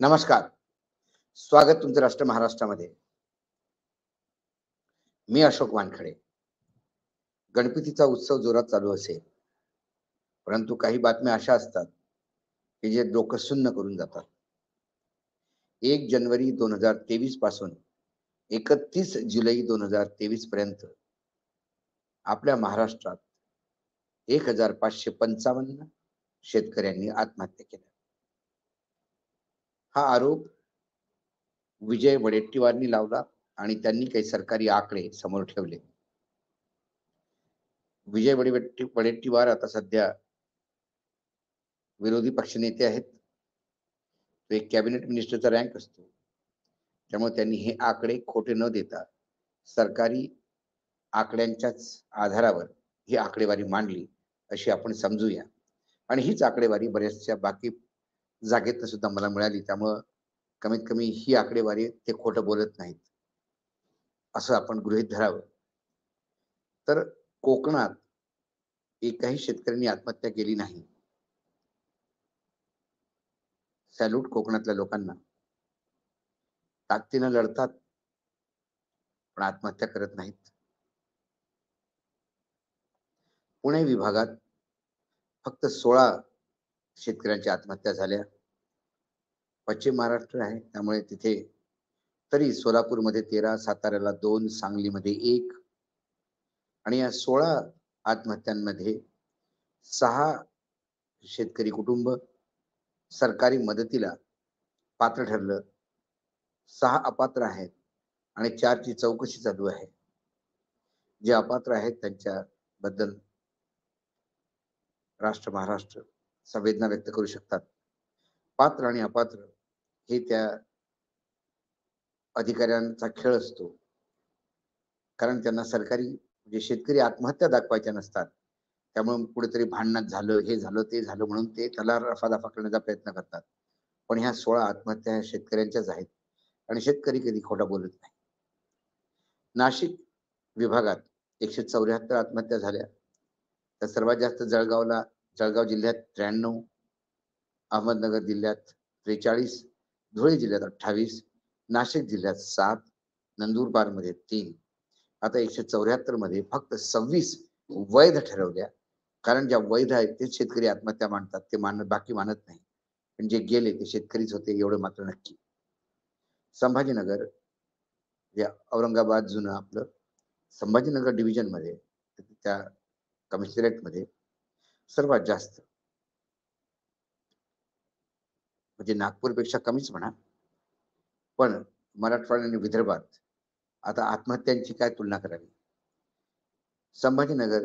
नमस्कार. स्वागत तुमचं राष्ट्र महाराष्ट्रामध्ये. मी अशोक वानखडे. गणपतीचा उत्सव जोरात चालू असेल, परंतु काही बातम्या अशा असतात, की जे डोकं सुन्न करून जातात. 1 जानेवारी 2023 पासून 31 जुलै 2023 पर्यंत आपल्या महाराष्ट्रात 1555 शेतकऱ्यांनी आत्महत्या केल्या. हा आरोप विजय वडेट्टीवारांनी लावला आणि त्यांनी काही सरकारी आकडे समोर ठेवले. विजय वडेट्टीवार आता सध्या विरोधी पक्षनेते आहेत. तो एक कॅबिनेट मिनिस्टरचा रँक असतो. त्यामुळे त्यांनी हे आकडे खोटे न देता सरकारी आकड्यांच्याच आधारावर ही आकडेवारी मांडली अशी आपण समजूया. आणि हीच आकडेवारी बऱ्याचशा बाकी जागेतनं सुद्धा मला मिळाली. त्यामुळं कमीत कमी ही आकडेवारी ते खोटं बोलत नाहीत असं आपण गृहीत धरावं. तर कोकणात एकाही शेतकऱ्यांनी आत्महत्या केली नाही. सॅल्यूट कोकणातल्या लोकांना. ताकदीनं लढतात, पण आत्महत्या करत नाहीत. पुणे विभागात फक्त 16 शेतकऱ्यांच्या आत्महत्या झाल्या. पश्चिम महाराष्ट्र आहे त्यामुळे तिथे तरी सोलापूरमध्ये 13, साताऱ्याला 2, सांगलीमध्ये 1 आणि या 16 आत्महत्यांमध्ये 6 शेतकरी कुटुंब सरकारी मदतीला पात्र ठरलं, 6 अपात्र आहेत आणि 4 ची चौकशी चालू आहे. जे अपात्र आहेत त्यांच्याबद्दल राष्ट्र महाराष्ट्र संवेदना व्यक्त करू शकतात. पात्र आणि अपात्र हे त्या अधिकाऱ्यांचा खेळ असतो, कारण त्यांना सरकारी म्हणजे शेतकरी आत्महत्या दाखवायच्या नसतात. त्यामुळे कुठेतरी भांडणात झालं, हे झालं, ते झालं म्हणून ते त्याला रफादफा करण्याचा प्रयत्न करतात. पण ह्या 16 आत्महत्या ह्या शेतकऱ्यांच्याच आहेत आणि शेतकरी कधी खोटा बोलत नाही. नाशिक विभागात 174 आत्महत्या झाल्या. तर सर्वात जास्त जळगाव जिल्ह्यात 93, अहमदनगर जिल्ह्यात 43, धुळे जिल्ह्यात 28, नाशिक जिल्ह्यात 7, नंदुरबारमध्ये 3. आता 174 मध्ये फक्त 26 वैध ठरवल्या, कारण ज्या वैध आहेत तेच शेतकरी आत्महत्या मानतात. ते बाकी मानत नाही. पण जे गेले ते शेतकरीच होते एवढं मात्र नक्की. संभाजीनगर या औरंगाबाद जुनं आपलं संभाजीनगर डिव्हिजन मध्ये त्या कमिशनरेट मध्ये सर्वात जास्त, म्हणजे नागपूरपेक्षा कमीच म्हणा, पण मराठवाडा आणि विदर्भात आता आत्महत्यांची काय तुलना करावी. संभाजीनगर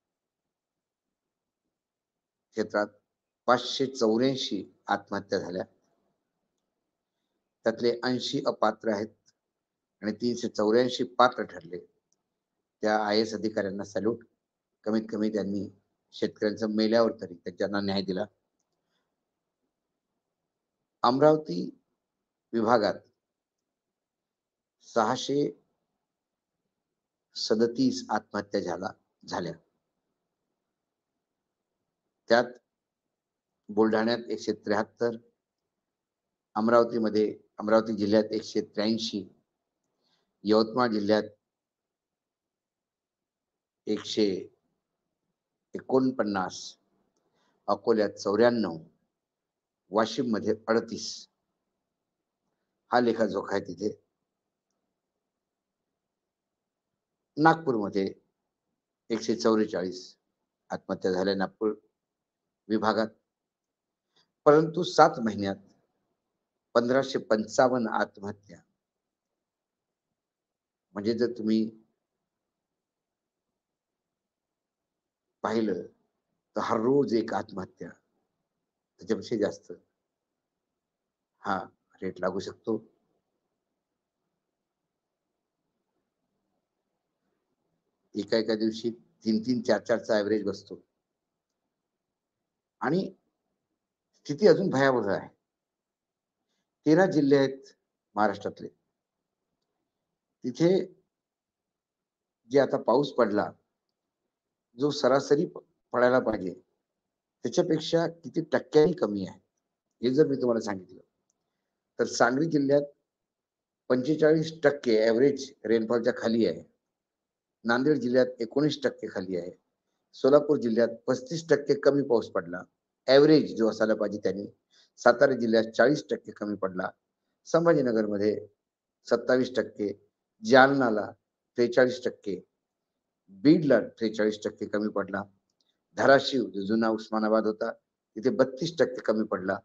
क्षेत्रात 584 आत्महत्या झाल्या. त्यातले 80 अपात्र आहेत आणि 384 पात्र ठरले. त्या IAS अधिकाऱ्यांना सॅल्यूट. कमीत कमी त्यांनी शेतकऱ्यांचं मेल्यावर तरी त्यांना न्याय दिला. अमरावती विभागात 637 आत्महत्या झाल्या. त्यात बुलढाण्यात 173, अमरावती जिल्ह्यात 183, यवतमाळ जिल्ह्यात 149, अकोल्यात 94, वाशिम मध्ये 38. हा लेखाजोखा आहे तिथे. नागपूरमध्ये 144 आत्महत्या झाल्या नागपूर विभागात. परंतु 7 महिन्यात 1555 आत्महत्या. म्हणजे जर तुम्ही पाहिलं तर हर रोज एक आत्महत्या, त्याच्यापेक्षा जास्त हा रेट लागू शकतो. एका दिवशी 3-3, 4-4चा ऍव्हरेज बसतो आणि स्थिती अजून भयावह आहे. 13 जिल्हे आहेत महाराष्ट्रातले. तिथे जे आता पाऊस पडला, जो सरासरी पडायला पाहिजे त्याच्यापेक्षा किती टक्क्यांनी कमी आहे हे जर मी तुम्हाला सांगितलं तर सांगली जिल्ह्यात 45% ॲव्हरेज रेनफॉलच्या खाली आहे. नांदेड जिल्ह्यात 19% खाली आहे. सोलापूर जिल्ह्यात 35% कमी पाऊस पडला. ॲव्हरेज जो असायला पाहिजे त्यांनी. सातारा जिल्ह्यात 40% कमी पडला. संभाजीनगरमध्ये 27%, जालनाला 43%, बीडला 43% कमी पडला. धाराशिव जो जुना उस्मानाबाद होता तिथे 32% कमी पडला.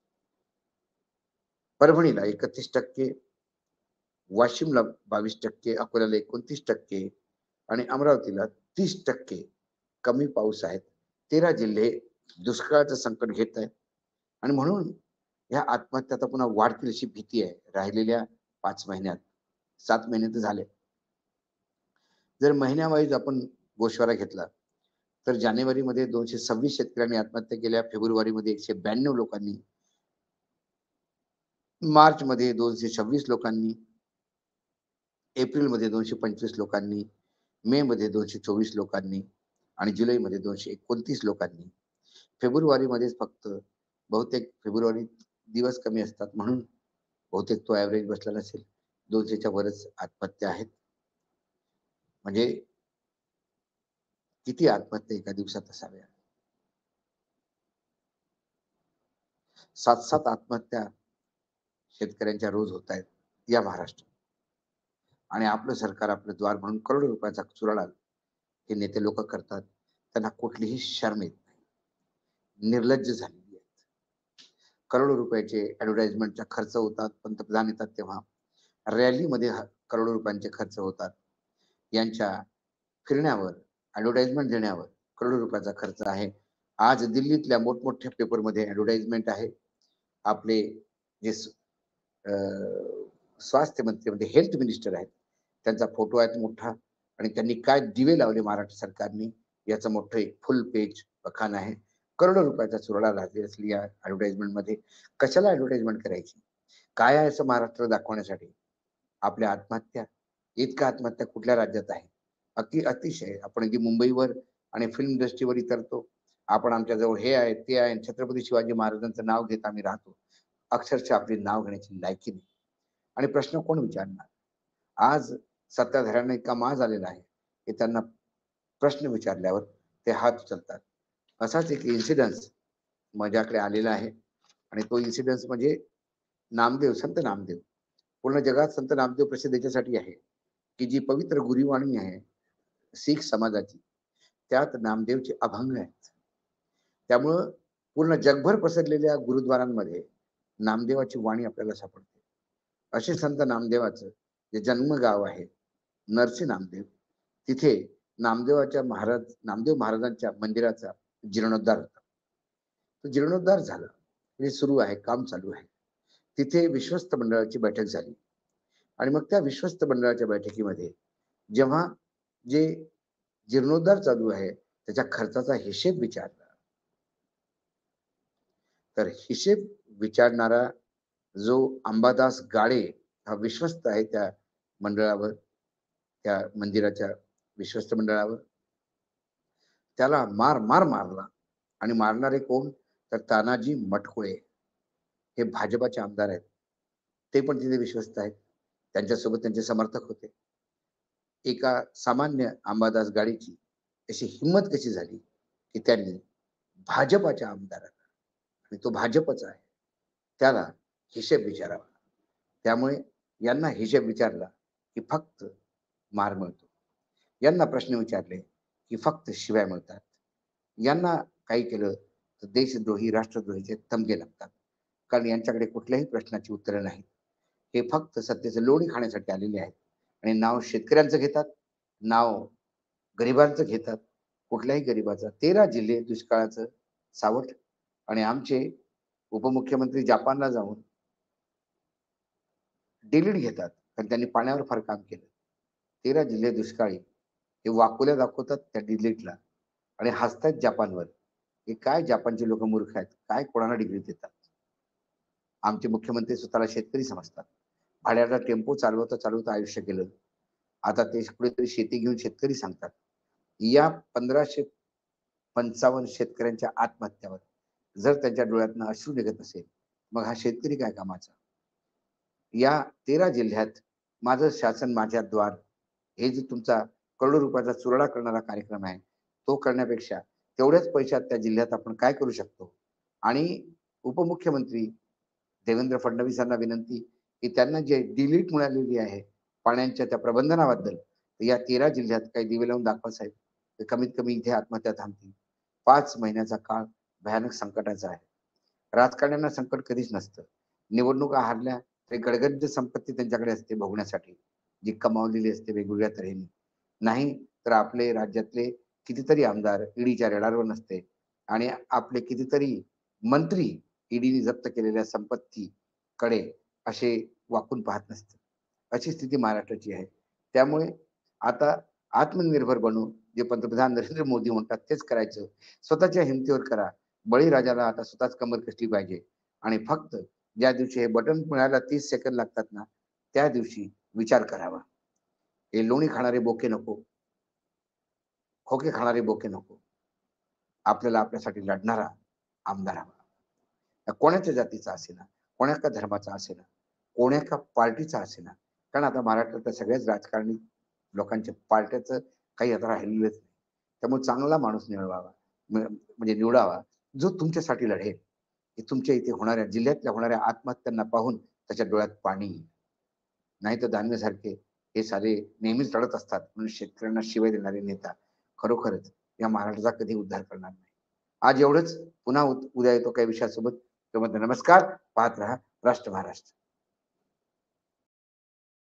परभणीला 31%, वाशिमला 22%, अकोल्याला 29% आणि अमरावतीला 30% कमी पाऊस आहे. 13 जिल्हे दुष्काळाचं संकट घेत आहेत आणि म्हणून या आत्महत्या आता पुन्हा वाढतील अशी भीती आहे राहिलेल्या 5 महिन्यात. 7 महिने तर झाले. जर महिन्यावाईज आपण गोषवारा घेतला तर जानेवारीमध्ये 226 शेतकऱ्यांनी आत्महत्या केल्या, फेब्रुवारीमध्ये 192 लोकांनी, मार्चमध्ये 226 लोकांनी, एप्रिलमध्ये 225 लोकांनी, मे मध्ये 224 लोकांनी आणि जुलैमध्ये 229 लोकांनी. फेब्रुवारीमध्येच फक्त बहुतेक फेब्रुवारीत दिवस कमी असतात म्हणून बहुतेक तो ॲव्हरेज बसला नसेल. 200च्या वरच आत्महत्या आहेत. म्हणजे किती आत्महत्या एका दिवसात असाव्या? 7-7 आत्महत्या शेतकऱ्यांच्या रोज होत आहेत या महाराष्ट्रात. आणि आपलं सरकार आपलं द्वार म्हणून करोडो रुपयाचा चुराडा हे नेते लोक करतात. त्यांना कुठलीही शरम येत नाही. निर्लज्ज झालेली आहेत. करोडो रुपयाचे ऍडव्हर्टाइजमेंटचा खर्च होतात. पंतप्रधान येतात तेव्हा रॅलीमध्ये करोडो रुपयांचे खर्च होतात. यांच्या फिरण्यावर, ऍडव्हर्टाइजमेंट देण्यावर करोडो रुपयाचा खर्च आहे. आज दिल्लीतल्या मोठमोठ्या पेपरमध्ये ऍडव्हर्टाइजमेंट आहे. आपले जे स्वास्थ्य मंत्री म्हणजे हेल्थ मिनिस्टर आहेत त्यांचा फोटो आहे मोठा आणि त्यांनी काय दिवे लावले महाराष्ट्र सरकारने याचं मोठं एक फुल पेज बखान आहे. करोडो रुपयाचा चुराडा लागली असली या ऍडव्हर्टाइजमेंट मध्ये. कशाला ऍडव्हर्टाइजमेंट करायची? काय आहे असं महाराष्ट्र दाखवण्यासाठी? आपल्या आत्महत्या, इतका आत्महत्या कुठल्या राज्यात आहे? अतिशय. आपण जी मुंबईवर आणि फिल्म इंडस्ट्रीवर इतरतो, आपण आमच्याजवळ हे आहे ते आहे, छत्रपती शिवाजी महाराजांचं नाव घेत आम्ही राहतो. अक्षरशः आपले नाव घेण्याची लायकी नाही. आणि प्रश्न कोण विचारणार? आज सत्ताधाऱ्यांना इतका माज आलेला आहे की त्यांना प्रश्न विचारल्यावर ते हात उचलतात. असाच एक इन्सिडन्स माझ्याकडे आलेला आहे आणि तो इन्सिडन्स म्हणजे नामदेव, संत नामदेव. पूर्ण जगात संत नामदेव प्रसिद्ध याच्यासाठी आहे की जी पवित्र गुरुवाणी आहे शीख समाजाची, त्यात नामदेवचे अभंग आहेत. त्यामुळं पूर्ण जगभर पसरलेल्या गुरुद्वारांमध्ये नामदेवाची वाणी आपल्याला सापडते. असे संत नामदेवाचं जे जन्मगाव आहे नरसी नामदेव, तिथे नामदेव महाराजांच्या मंदिराचा जीर्णोद्धार होता. तो जीर्णोद्धार झाला, हे सुरू आहे, काम चालू आहे. तिथे विश्वस्त मंडळाची बैठक झाली आणि मग त्या विश्वस्त मंडळाच्या बैठकीमध्ये जेव्हा जे जीर्णोद्धार चालू आहे त्याच्या खर्चाचा हिशेब विचारला, तर हिशेब विचारणारा जो अंबादास गाडे हा विश्वस्त आहे त्या मंडळावर, त्या मंदिराच्या विश्वस्त मंडळावर, त्याला मार मार मारला. आणि मारणारे कोण? तर तानाजी मटकुळे, हे भाजपाचे आमदार आहेत. ते पण तिथे विश्वस्त आहेत. त्यांच्यासोबत त्यांचे समर्थक होते. एका सामान्य अंबादास गाडीची अशी हिंमत कशी झाली की त्यांनी भाजपाच्या आमदाराला, आणि तो भाजपचा आहे, त्याला हिशेब विचारावा. त्यामुळे यांना हिशेब विचारला की फक्त मार मिळतो. यांना प्रश्न विचारले की फक्त शिव्या मिळतात. यांना काही केलं तर देशद्रोही, राष्ट्रद्रोहीचे तमगे लागतात. कारण यांच्याकडे कुठल्याही प्रश्नाची उत्तरं नाहीत. हे फक्त सत्तेचं लोणी खाण्यासाठी आलेले आहेत आणि नाव शेतकऱ्यांचं घेतात, नाव गरिबांचं घेतात. कुठल्याही गरिबाचं 13 जिल्हे दुष्काळाचं सावट. आणि आमचे उपमुख्यमंत्री जपानला जाऊन डिलीट घेतात कारण त्यांनी पाण्यावर फार काम केलं. 13 जिल्हे दुष्काळी हे वाकुल्या दाखवतात त्या डिलीटला आणि हसतात जपानवर. हे काय जपानचे लोक मूर्ख आहेत, काय कोणाला डिग्री देतात? आमचे मुख्यमंत्री स्वतःला शेतकरी समजतात. भाड्याला टेम्पो चालवता चालवता आयुष्य गेलं. आता ते कुठेतरी शेती घेऊन शेतकरी सांगतात. या 1555 शेतकऱ्यांच्या आत्महत्यावर जर त्यांच्या डोळ्यातनं अश्रू निघत असेल, मग हा शेतकरी काय कामाचा? या 13 जिल्ह्यात माझं शासन माझ्या द्वार हे जो तुमचा करोडो रुपयाचा चुराडा करणारा कार्यक्रम आहे, तो करण्यापेक्षा तेवढ्याच पैशात त्या जिल्ह्यात आपण काय करू शकतो? आणि उपमुख्यमंत्री देवेंद्र फडणवीसांना विनंती, की त्यांना जे डिलीट मिळालेली आहे पाण्याच्या त्या प्रबंधनाबद्दल, तर या 13 जिल्ह्यात काही दिवे लावून दाखवा साहेब. तर कमीत कमी इथे आत्महत्या थांबतील. 5 महिन्याचा काळ भयानक संकटाचा आहे. राजकारण्यांना संकट कधीच नसतं. निवडणुका हारल्या तरी गडगंज संपत्ती त्यांच्याकडे असते भोगण्यासाठी, जी कमावलेली असते वेगवेगळ्या तऱ्हेने. नाही तर आपले राज्यातले कितीतरी आमदार ईडीच्या रडारवर नसते आणि आपले कितीतरी मंत्री ईडीने जप्त केलेल्या संपत्तीकडे असे वाकून पाहत नसते. अशी स्थिती महाराष्ट्राची आहे. त्यामुळे आता आत्मनिर्भर बनू, जे पंतप्रधान नरेंद्र मोदी म्हणतात तेच करायचं. स्वतःच्या हिमतीवर करा. बळीराजाला आता स्वतःच कंबर कसली पाहिजे आणि फक्त ज्या दिवशी हे बटन मिळायला 30 सेकंद लागतात ना, त्या दिवशी विचार करावा. हे लोणी खाणारे बोके नको, खोके खाणारे बोके नको. आपल्याला आपल्यासाठी लढणारा आमदार हवा. कोणाच्या जातीचा असेना, कोणाच्या धर्माचा असेना, कोणाच्या पार्टीचा असेना. कारण आता महाराष्ट्रातल्या सगळ्याच राजकारणी लोकांच्या पार्ट्याचं काही आता राहिलेलंच नाही. त्यामुळे चांगला माणूस निवडावा, म्हणजे निवडावा, जो तुमच्यासाठी लढेल. की तुमच्या इथे होणाऱ्या जिल्ह्यातल्या होणाऱ्या आत्महत्यांना पाहून त्याच्या डोळ्यात पाणी येईल. नाहीतर दानवेसारखे हे सारे नेहमीच लढत असतात म्हणून शेतकऱ्यांना शिवाय देणारे नेता खरोखरच या महाराष्ट्राचा कधी उद्धार करणार नाही. आज एवढंच. पुन्हा उद्या येतो काही विषयासोबत. तोपर्यंत नमस्कार. पाहत रहा राष्ट्र महाराष्ट्र.